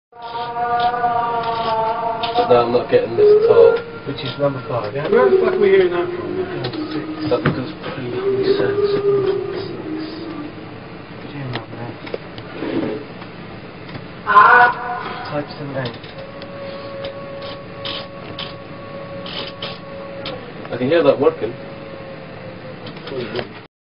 But now I'm not getting this at all. Which is number 5, yeah? Where the fuck are we hearing that from? Is that because we said 6? Type 78. I can hear that working.